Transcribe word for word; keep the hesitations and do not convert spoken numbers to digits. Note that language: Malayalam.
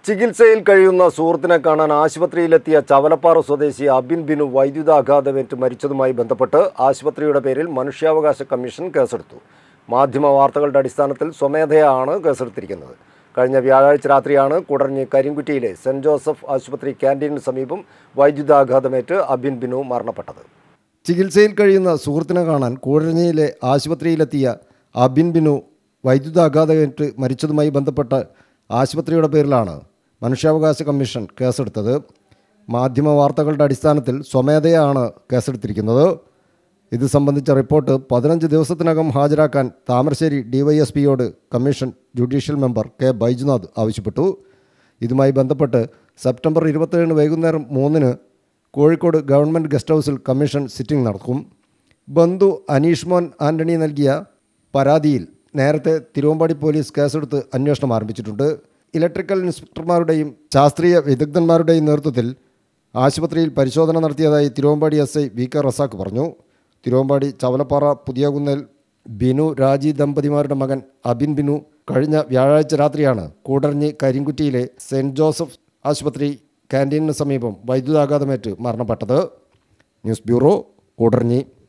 ചികിത്സയിൽ കഴിയുന്ന സുഹൃത്തിനെ കാണാൻ ആശുപത്രിയിലെത്തിയ ചവലപ്പാറ സ്വദേശി അബിൻ ബിനു വൈദ്യുതാഘാതമേറ്റ് മരിച്ചതുമായി ബന്ധപ്പെട്ട് ആശുപത്രിയുടെ പേരിൽ മനുഷ്യാവകാശ കമ്മീഷൻ കേസെടുത്തു. മാധ്യമ വാർത്തകളുടെ അടിസ്ഥാനത്തിൽ സ്വമേധയാണ് കേസെടുത്തിരിക്കുന്നത്. കഴിഞ്ഞ വ്യാഴാഴ്ച രാത്രിയാണ് കൂടരഞ്ഞി കരിങ്കുറ്റിയിലെ സെന്റ് ജോസഫ് ആശുപത്രി ക്യാൻറ്റീനിന് സമീപം വൈദ്യുതാഘാതമേറ്റ് അബിൻ ബിനു മരണപ്പെട്ടത്. ചികിത്സയിൽ കഴിയുന്ന സുഹൃത്തിനെ കാണാൻ കൂടരഞ്ഞിയിലെ ആശുപത്രിയിലെത്തിയ അബിൻ ബിനു വൈദ്യുതാഘാതമേറ്റ് മരിച്ചതുമായി ബന്ധപ്പെട്ട് ആശുപത്രിയുടെ പേരിലാണ് മനുഷ്യാവകാശ കമ്മീഷൻ കേസെടുത്തത്. മാധ്യമ വാർത്തകളുടെ അടിസ്ഥാനത്തിൽ സ്വമേധയാണ് കേസെടുത്തിരിക്കുന്നത്. ഇത് സംബന്ധിച്ച റിപ്പോർട്ട് പതിനഞ്ച് ദിവസത്തിനകം ഹാജരാക്കാൻ താമരശ്ശേരി ഡിവൈഎസ്പിയോട് commission judicial member K Baijunath ആവശ്യപ്പെട്ടു. ഇതുമായി ബന്ധപ്പെട്ട് സെപ്റ്റംബർ ഇരുപത്തേഴിന് വൈകുന്നേരം മൂന്നിന് കോഴിക്കോട് ഗവൺമെൻറ് ഗസ്റ്റ് ഹൗസിൽ കമ്മീഷൻ സിറ്റിംഗ് നടക്കും. ബന്ധു അനീഷ് മോൻ ആൻ്റണി നൽകിയ പരാതിയിൽ നേരത്തെ തിരുവമ്പാടി പോലീസ് കേസെടുത്ത് അന്വേഷണം ആരംഭിച്ചിട്ടുണ്ട്. ഇലക്ട്രിക്കൽ ഇൻസ്പെക്ടർമാരുടെയും ശാസ്ത്രീയ വിദഗ്ധന്മാരുടെയും നേതൃത്വത്തിൽ ആശുപത്രിയിൽ പരിശോധന നടത്തിയതായി Thiruvambady S I V K Razak പറഞ്ഞു. തിരുവമ്പാടി ചവലപ്പാറ പുതിയകുന്നേൽ ബിനു രാജി ദമ്പതിമാരുടെ മകൻ അബിൻ ബിനു കഴിഞ്ഞ വ്യാഴാഴ്ച രാത്രിയാണ് കൂടരഞ്ഞി കരിങ്കുറ്റിയിലെ സെൻറ്റ് ജോസഫ് ആശുപത്രി ക്യാൻറ്റീനിന് സമീപം വൈദ്യുതാഘാതമേറ്റ് മരണപ്പെട്ടത്. News bureau, Koodaranji.